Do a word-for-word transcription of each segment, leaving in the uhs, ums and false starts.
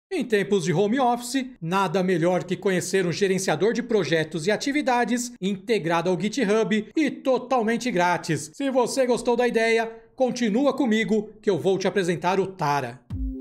Em tempos de home office, nada melhor que conhecer um gerenciador de projetos e atividades integrado ao GitHub e totalmente grátis. Se você gostou da ideia, continua comigo que eu vou te apresentar o Tara.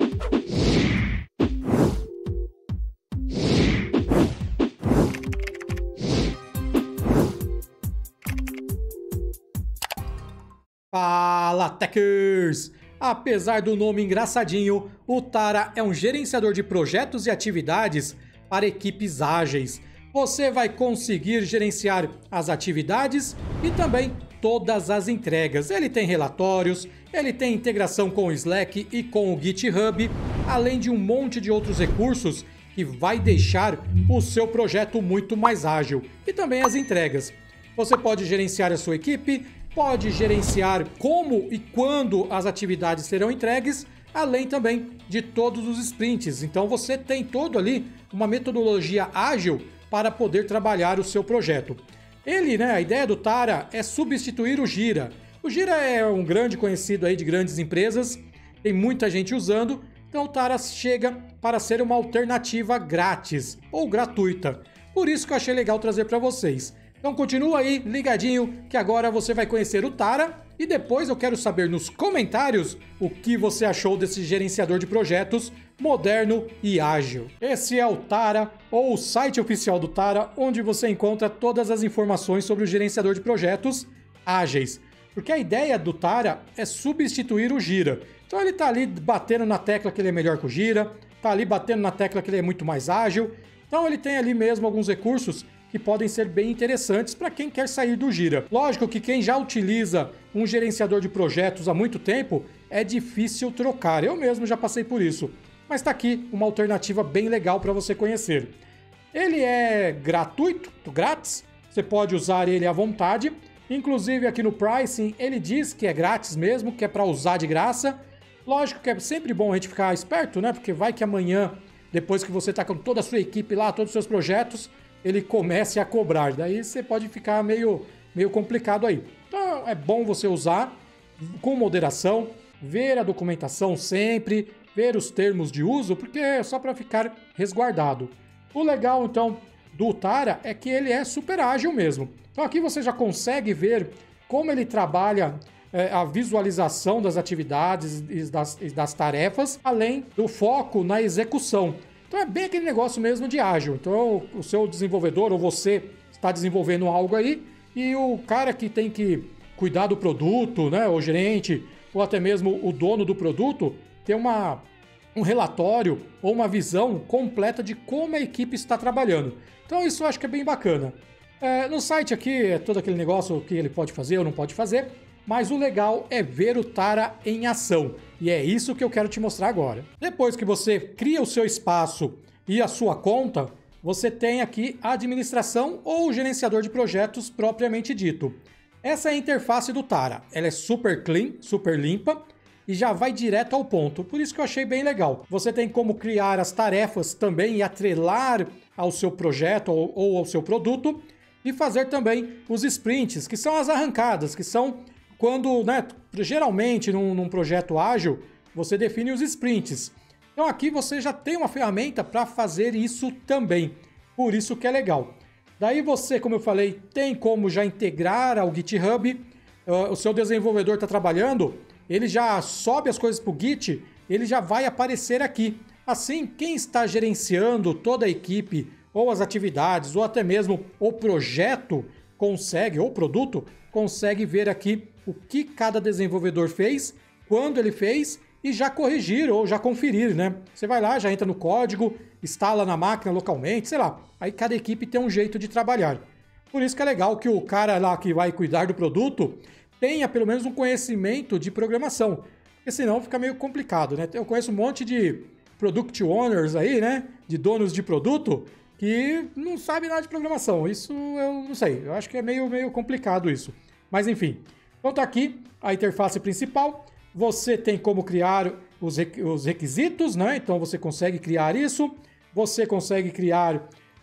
Fala, Techers! Apesar do nome engraçadinho, o Tara é um gerenciador de projetos e atividades para equipes ágeis. Você vai conseguir gerenciar as atividades e também todas as entregas. Ele tem relatórios, ele tem integração com o Slack e com o GitHub, além de um monte de outros recursos que vai deixar o seu projeto muito mais ágil. E também as entregas. Você pode gerenciar a sua equipe, pode gerenciar como e quando as atividades serão entregues, além também de todos os sprints. Então você tem todo ali uma metodologia ágil para poder trabalhar o seu projeto. Ele, né, a ideia do Tara é substituir o Jira. O Jira é um grande conhecido aí de grandes empresas, tem muita gente usando, então o Tara chega para ser uma alternativa grátis ou gratuita. Por isso que eu achei legal trazer para vocês. Então continua aí ligadinho que agora você vai conhecer o Tara e depois eu quero saber nos comentários o que você achou desse gerenciador de projetos moderno e ágil. Esse é o Tara, ou o site oficial do Tara, onde você encontra todas as informações sobre o gerenciador de projetos ágeis. Porque a ideia do Tara é substituir o Jira. Então ele está ali batendo na tecla que ele é melhor que o Jira, está ali batendo na tecla que ele é muito mais ágil. Então ele tem ali mesmo alguns recursos que podem ser bem interessantes para quem quer sair do Jira. Lógico que quem já utiliza um gerenciador de projetos há muito tempo, é difícil trocar. Eu mesmo já passei por isso. Mas está aqui uma alternativa bem legal para você conhecer. Ele é gratuito, grátis, você pode usar ele à vontade. Inclusive aqui no pricing ele diz que é grátis mesmo, que é para usar de graça. Lógico que é sempre bom a gente ficar esperto, né? Porque vai que amanhã, depois que você está com toda a sua equipe lá, todos os seus projetos, ele comece a cobrar. Daí você pode ficar meio, meio complicado aí. Então é bom você usar com moderação, ver a documentação sempre, ver os termos de uso, porque é só para ficar resguardado. O legal, então, do Tara é que ele é super ágil mesmo. Então aqui você já consegue ver como ele trabalha é, a visualização das atividades e das, e das tarefas, além do foco na execução. Então é bem aquele negócio mesmo de ágil. Então o seu desenvolvedor ou você está desenvolvendo algo aí e o cara que tem que cuidar do produto, né, o gerente ou até mesmo o dono do produto, tem uma, um relatório ou uma visão completa de como a equipe está trabalhando. Então isso eu acho que é bem bacana. É, no site aqui é todo aquele negócio que ele pode fazer ou não pode fazer, mas o legal é ver o Tara em ação. E é isso que eu quero te mostrar agora. Depois que você cria o seu espaço e a sua conta, você tem aqui a administração ou o gerenciador de projetos propriamente dito. Essa é a interface do Tara. Ela é super clean, super limpa e já vai direto ao ponto. Por isso que eu achei bem legal. Você tem como criar as tarefas também e atrelar ao seu projeto ou, ou ao seu produto e fazer também os sprints, que são as arrancadas, que são quando, né, geralmente num, num projeto ágil, você define os sprints. Então aqui você já tem uma ferramenta para fazer isso também. Por isso que é legal. Daí você, como eu falei, tem como já integrar ao GitHub. Uh, o seu desenvolvedor está trabalhando, ele já sobe as coisas para o Git, ele já vai aparecer aqui. Assim, quem está gerenciando toda a equipe, ou as atividades, ou até mesmo o projeto, consegue, ou o produto, consegue ver aqui o que cada desenvolvedor fez, quando ele fez e já corrigir ou já conferir, né? Você vai lá, já entra no código, instala na máquina localmente, sei lá. Aí cada equipe tem um jeito de trabalhar. Por isso que é legal que o cara lá que vai cuidar do produto tenha pelo menos um conhecimento de programação, porque senão fica meio complicado, né? Eu conheço um monte de product owners aí, né? De donos de produto que não sabem nada de programação. Isso eu não sei, eu acho que é meio, meio complicado isso. Mas enfim, então tá aqui a interface principal. Você tem como criar os requisitos, né? Então você consegue criar isso. Você consegue criar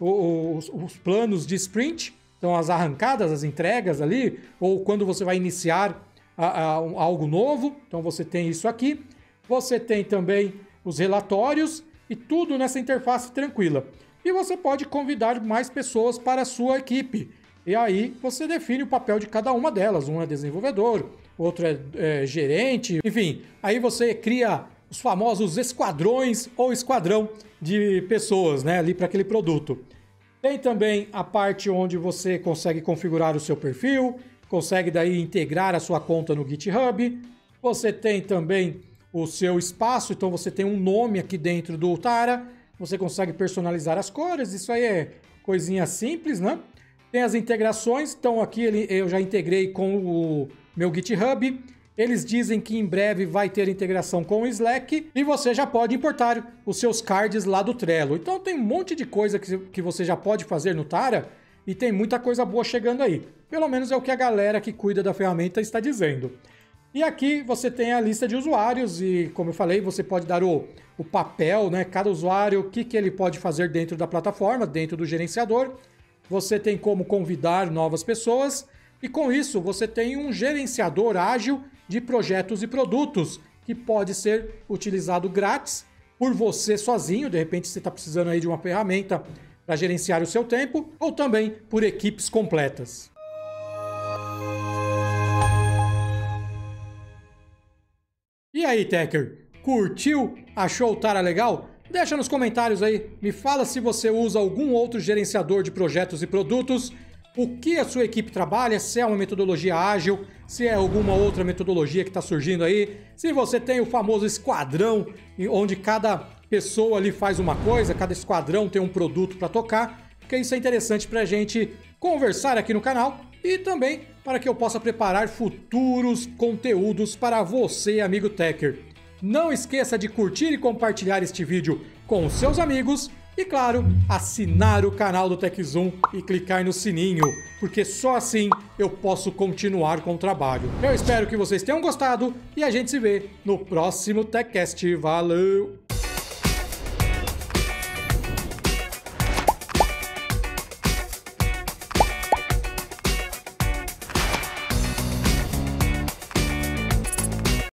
os, os planos de sprint, então as arrancadas, as entregas ali, ou quando você vai iniciar a, a, algo novo. Então você tem isso aqui. Você tem também os relatórios e tudo nessa interface tranquila. E você pode convidar mais pessoas para a sua equipe. E aí você define o papel de cada uma delas. Um é desenvolvedor, outro é, é gerente, enfim. Aí você cria os famosos esquadrões ou esquadrão de pessoas, né, ali para aquele produto. Tem também a parte onde você consegue configurar o seu perfil, consegue daí integrar a sua conta no GitHub. Você tem também o seu espaço, então você tem um nome aqui dentro do Tara. Você consegue personalizar as cores, isso aí é coisinha simples, né? Tem as integrações, então aqui ele, eu já integrei com o meu GitHub. Eles dizem que em breve vai ter integração com o Slack e você já pode importar os seus cards lá do Trello. Então tem um monte de coisa que, que você já pode fazer no Tara e tem muita coisa boa chegando aí. Pelo menos é o que a galera que cuida da ferramenta está dizendo. E aqui você tem a lista de usuários e, como eu falei, você pode dar o, o papel, né? Cada usuário, o que, que ele pode fazer dentro da plataforma, dentro do gerenciador. Você tem como convidar novas pessoas e com isso você tem um gerenciador ágil de projetos e produtos que pode ser utilizado grátis por você sozinho, de repente você está precisando aí de uma ferramenta para gerenciar o seu tempo, ou também por equipes completas. E aí, Techer, curtiu? Achou o Tara legal? Deixa nos comentários aí, me fala se você usa algum outro gerenciador de projetos e produtos, o que a sua equipe trabalha, se é uma metodologia ágil, se é alguma outra metodologia que está surgindo aí, se você tem o famoso esquadrão, onde cada pessoa ali faz uma coisa, cada esquadrão tem um produto para tocar, porque isso é interessante para a gente conversar aqui no canal e também para que eu possa preparar futuros conteúdos para você, amigo Techer. Não esqueça de curtir e compartilhar este vídeo com os seus amigos e, claro, assinar o canal do TechZoom e clicar no sininho, porque só assim eu posso continuar com o trabalho. Eu espero que vocês tenham gostado e a gente se vê no próximo TechCast. Valeu!